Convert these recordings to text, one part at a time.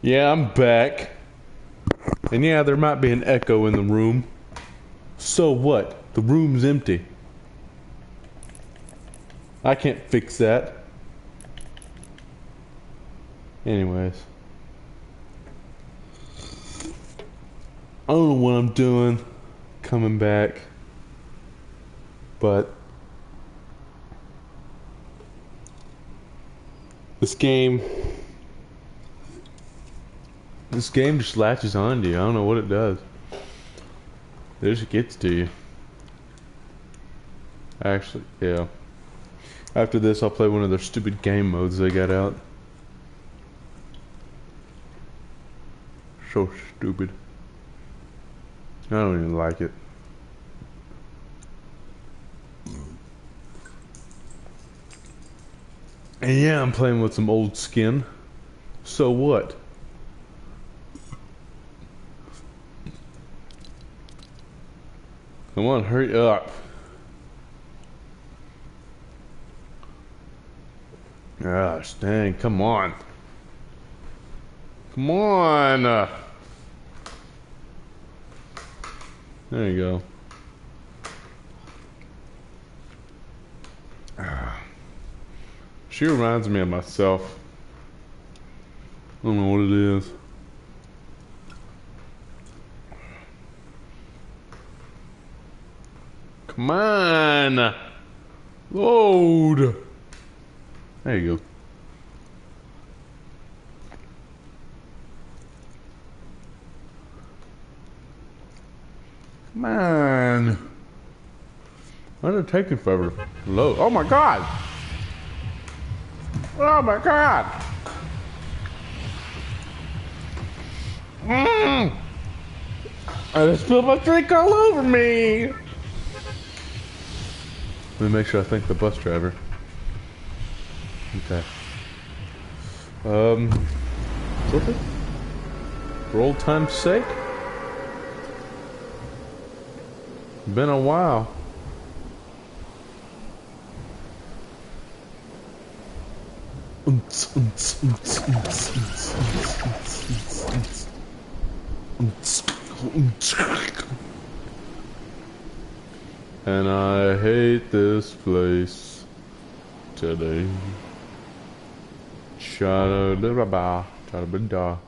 Yeah, I'm back. And yeah, there might be an echo in the room. So what? The room's empty. I can't fix that. Anyways. I don't know what I'm doing. Coming back. But this game just latches on to you. I don't know what it does. It just gets to you. Actually, yeah. After this, I'll play one of their stupid game modes they got out. So stupid. I don't even like it. And yeah, I'm playing with some old skin. So what? Come on, hurry up. Gosh, dang, come on. Come on. There you go. She reminds me of myself. I don't know what it is. Come on. Load. There you go. Come on. Why is it taking forever to load? Oh my god. Oh my god. I just spilled my drink all over me. Let me make sure I thank the bus driver. Okay. Flip it? For old time's sake? Been a while. And I hate this place today. Cha-da-da-ba-ba, cha-da-ba-da.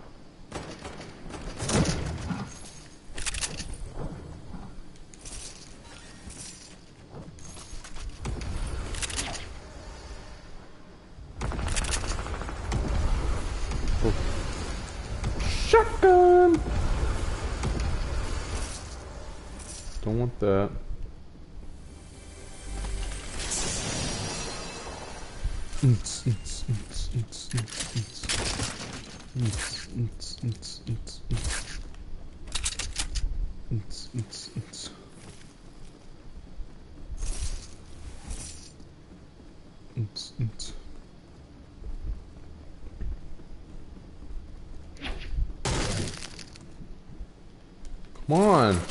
Oh. Shotgun! Don't want that. Come on.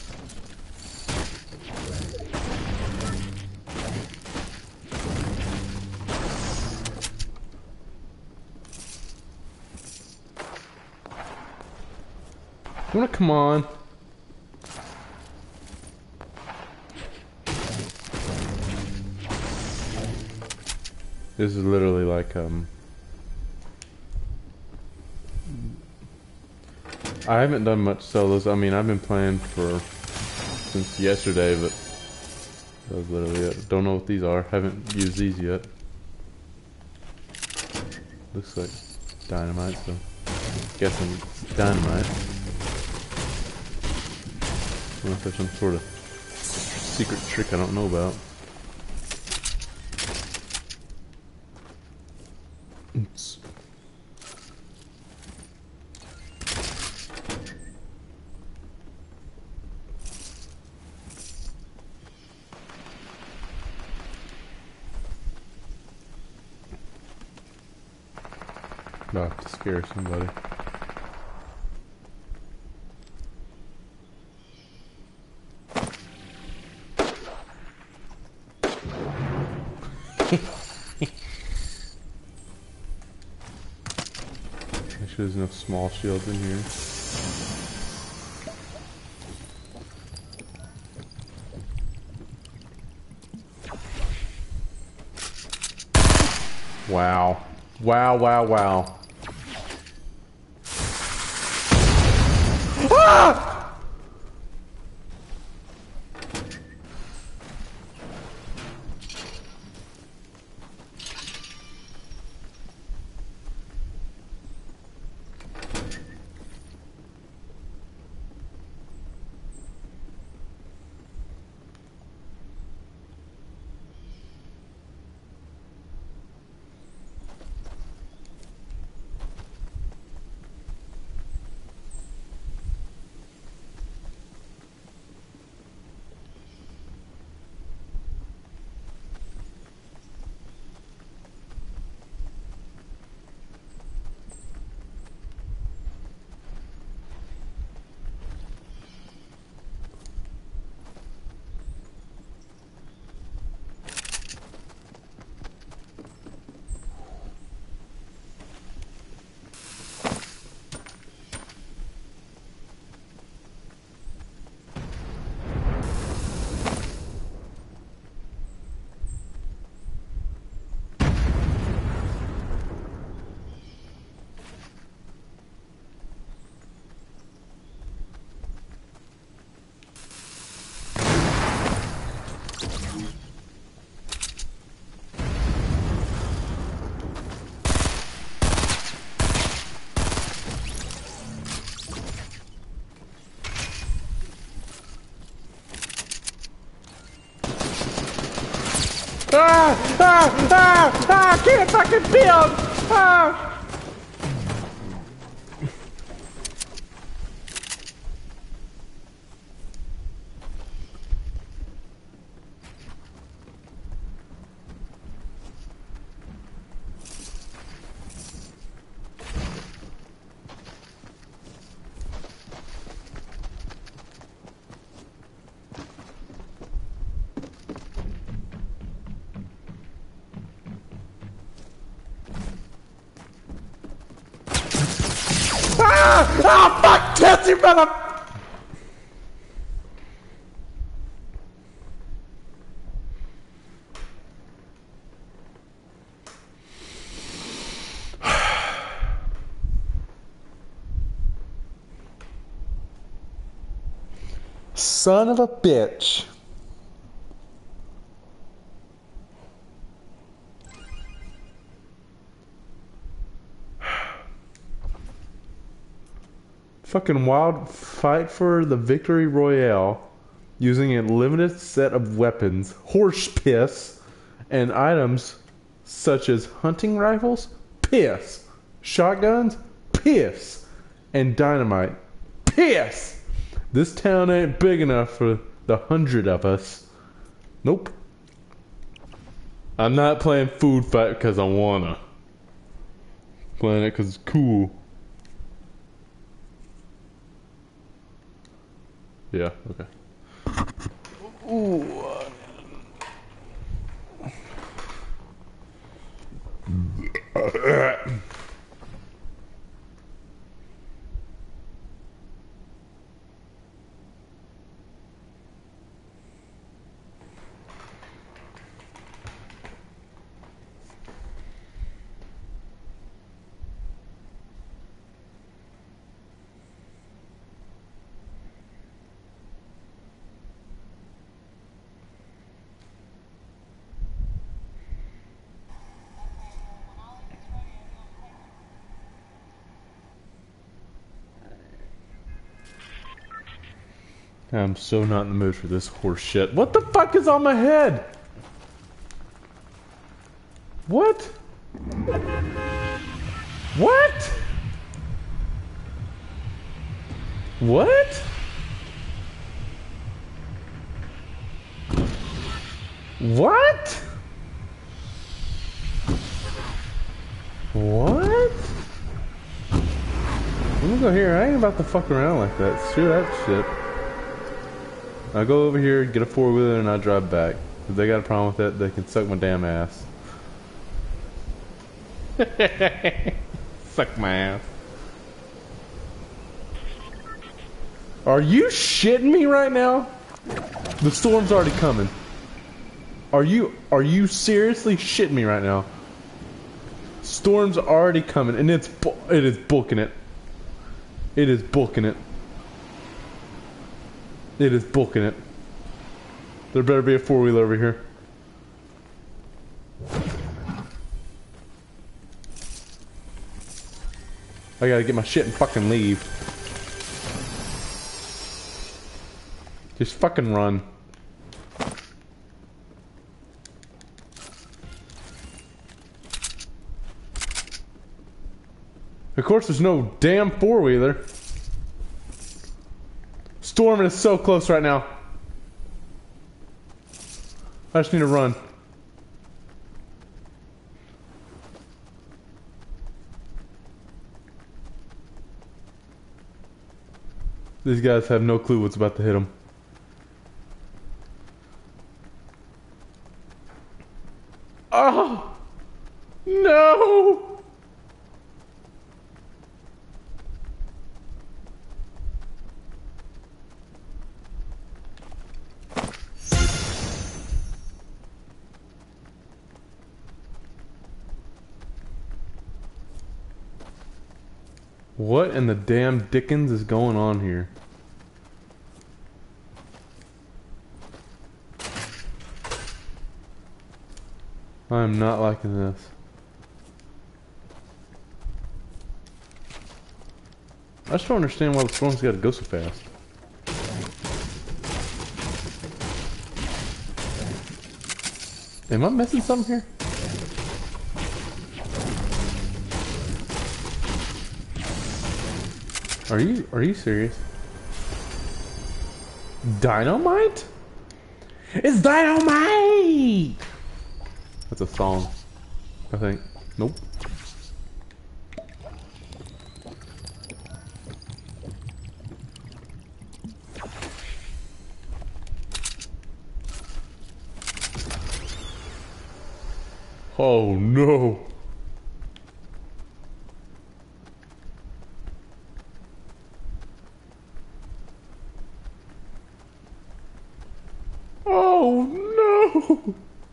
Come on. This is literally like, I haven't done much solos. I mean, I've been playing since yesterday, but that was literally it. Don't know what these are. Haven't used these yet. Looks like dynamite, so guessing it's dynamite. I don't know if there's some sort of secret trick I don't know about. Oops. About to scare somebody. Actually, there's enough small shields in here. Wow. Wow, wow, wow. Ah! I can't fucking build! Ah! Ah, fuck this, you mother... Son of a bitch. Fucking wild fight for the victory royale using a limited set of weapons, horse piss, and items such as hunting rifles, piss, shotguns, piss, and dynamite, piss. This town ain't big enough for the 100 of us. Nope. I'm not playing food fight because I wanna. Playing it because it's cool. Yeah, okay. Ooh. I'm so not in the mood for this horse shit. What the fuck is on my head? What? What? What? What? What? Let me go here. I ain't about to fuck around like that. Screw that shit. I go over here, get a four-wheeler, and I drive back. If they got a problem with that, they can suck my damn ass. Suck my ass. Are you shitting me right now? The storm's already coming. Are you seriously shitting me right now? Storm's already coming, and it is booking it. It is booking it. It is booking it. There better be a four-wheeler over here. I gotta get my shit and fucking leave. Just fucking run. Of course there's no damn four-wheeler. Storm is so close right now. I just need to run. These guys have no clue what's about to hit them. Oh! No! What in the damn Dickens is going on here? I'm not liking this. I just don't understand why the storm's gotta go so fast. Am I missing something here? Are you serious? Dynamite? It's dynamite! That's a song, I think. Nope. Oh no. Oh no.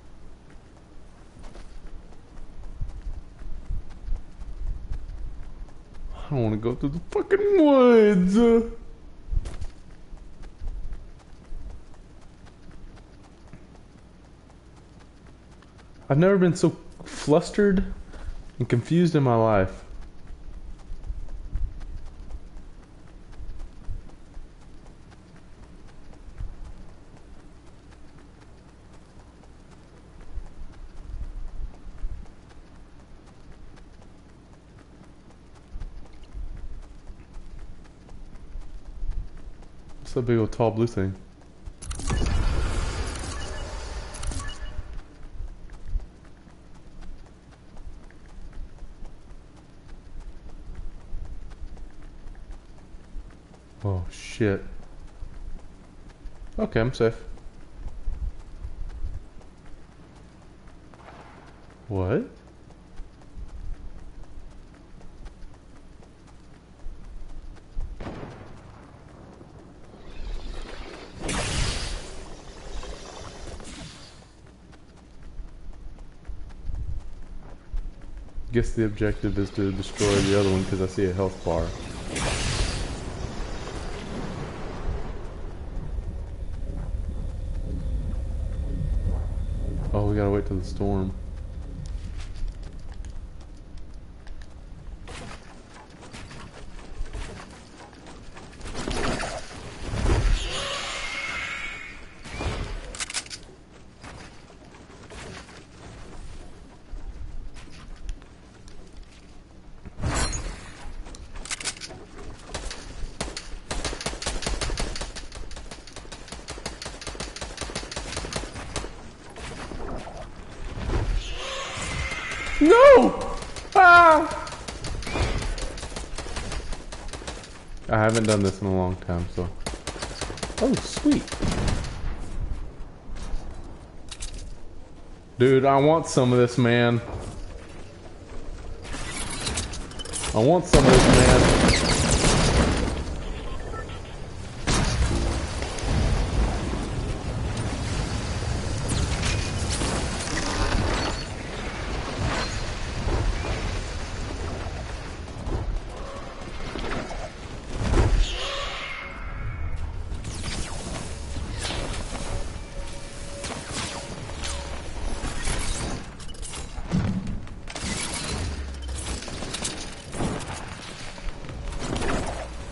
I don't want to go through the fucking woods. I've never been so flustered and confused in my life. What's that big old tall blue thing? Oh shit. Okay, I'm safe. What? Guess the objective is to destroy the other one because I see a health bar. Oh, we gotta wait till the storm. No! Ah! I haven't done this in a long time, so... Oh, sweet. Dude, I want some of this, man. I want some of this, man.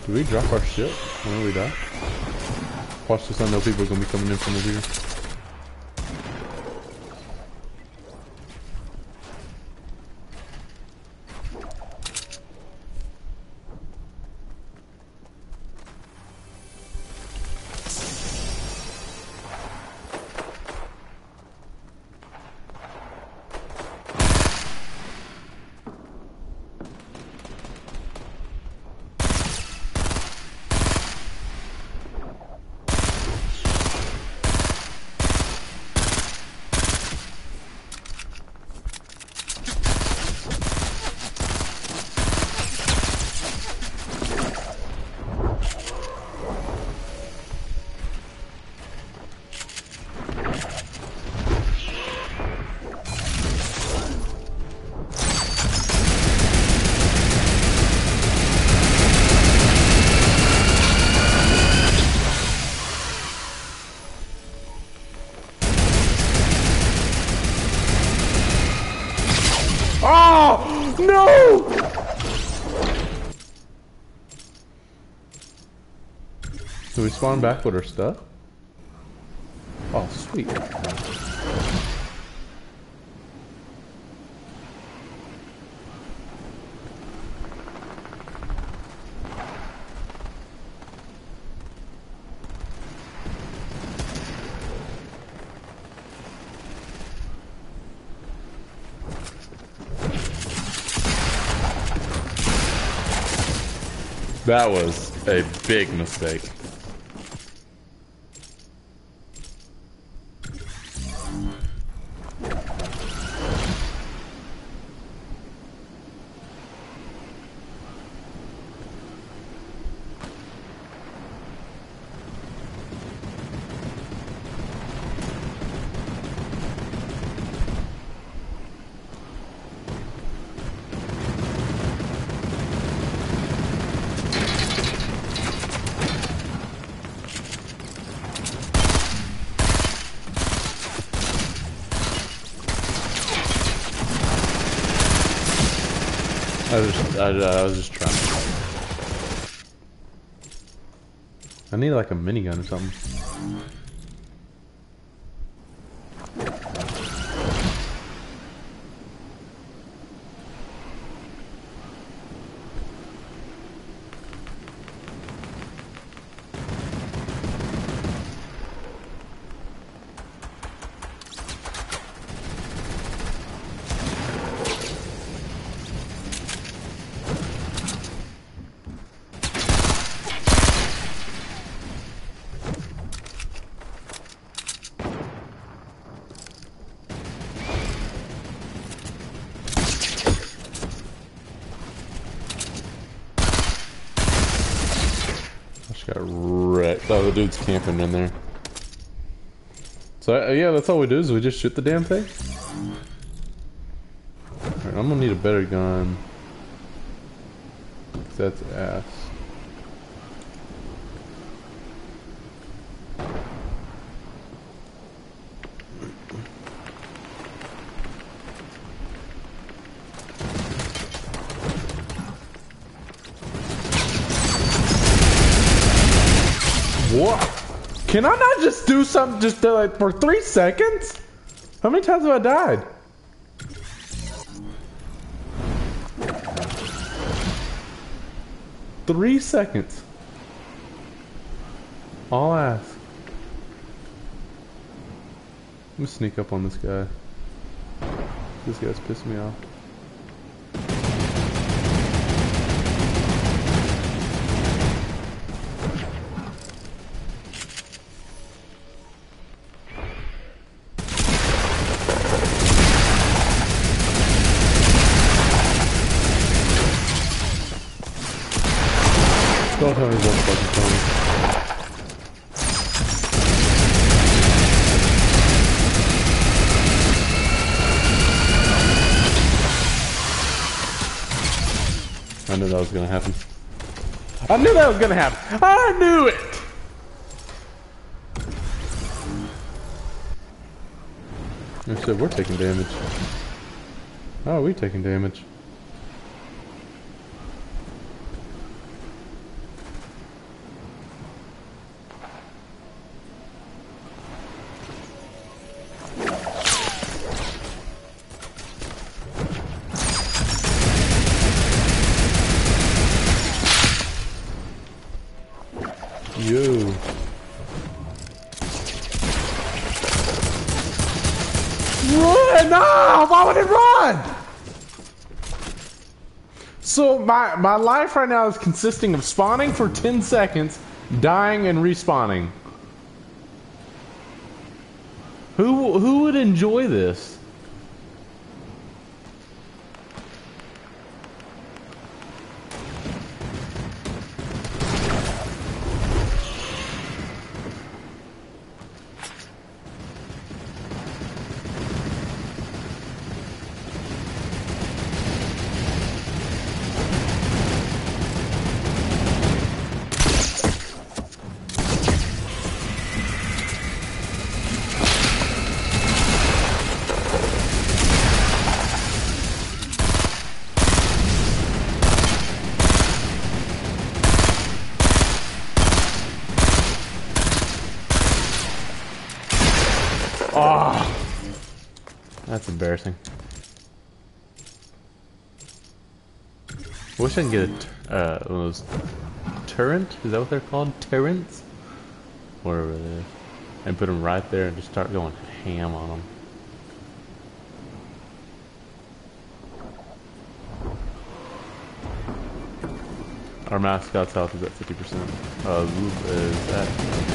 Do we drop our ship when we die? Watch this, I know people are gonna be coming in from over here. Oh no! Do we spawn back with our stuff? Oh, sweet. That was a big mistake. I was just trying. I need like a minigun or something. Got wrecked. Oh, the dude's camping in there. So yeah, that's all we do is we just shoot the damn thing. Alright, I'm gonna need a better gun. 'Cause that's ass. What? Can I not just do something just like for 3 seconds? How many times have I died? Three seconds. I'll ask. I'm gonna sneak up on this guy. This guy's pissing me off. Don't tell me what fucking phone. I knew that was gonna happen. I knew that was gonna happen. I knew it! I said we're taking damage. How are we taking damage? Yo. Run! No! Why would it run? So my life right now is consisting of spawning for 10 seconds, dying and respawning. Who would enjoy this? Oh, that's embarrassing. Wish I could get one of those turret. Is that what they're called? Turrets? Whatever it is. And put them right there and just start going ham on them. Our mascot's health is at 50%. Loop is at...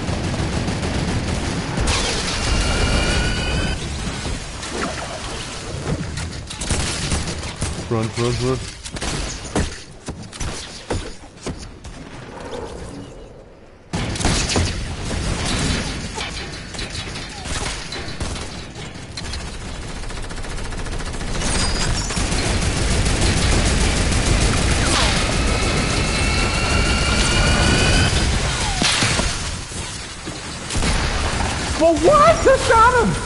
Run, run, run. Well, what? I shot him!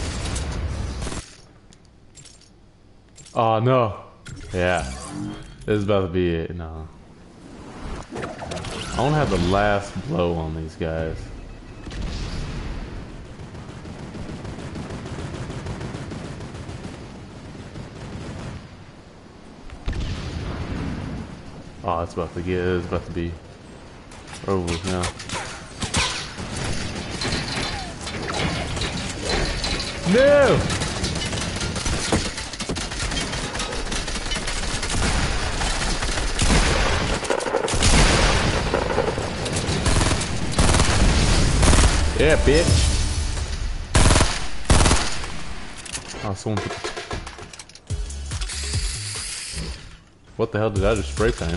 Oh, no. Yeah. This is about to be it. No. I want to have the last blow on these guys. Oh, it's about to get. It's about to be over now. No! Yeah, bitch. Oh, someone put... What the hell did I just spray paint?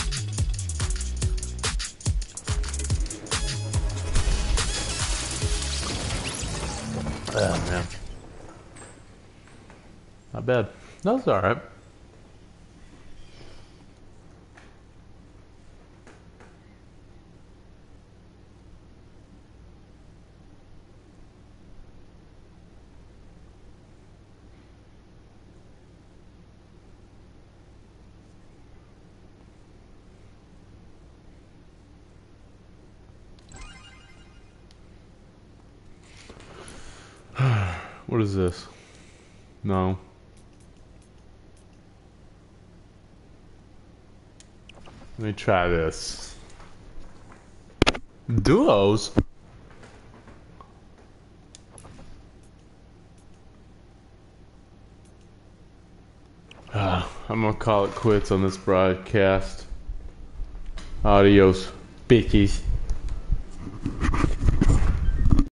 Oh, man. Not bad. That's alright. What is this? No. Let me try this. Duos? I'm gonna call it quits on this broadcast. Adios, bitches.